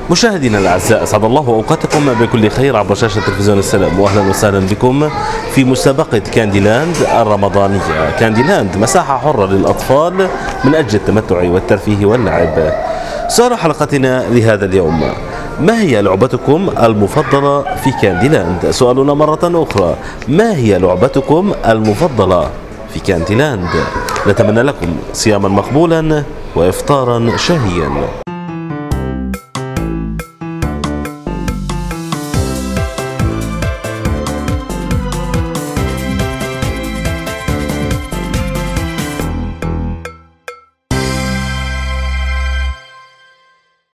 مشاهدينا الاعزاء، اسعد الله اوقاتكم بكل خير عبر شاشه تلفزيون السلام، واهلا وسهلا بكم في مسابقه كانديلاند الرمضانيه. كانديلاند مساحه حره للاطفال من اجل التمتع والترفيه واللعب. سؤال حلقتنا لهذا اليوم: ما هي لعبتكم المفضله في كانديلاند؟ سؤالنا مره اخرى: ما هي لعبتكم المفضله في كانديلاند؟ نتمنى لكم صياما مقبولا وافطارا شهيا.